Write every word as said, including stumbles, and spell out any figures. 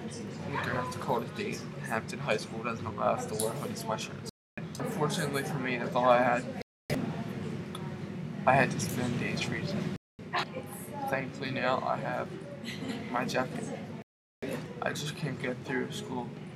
Winter North Dakota State, Hampton High School doesn't allow us to wear hoodies, sweatshirts. Unfortunately for me, that's all I had. I had to spend days freezing. Thankfully now I have my jacket. I just can't get through school.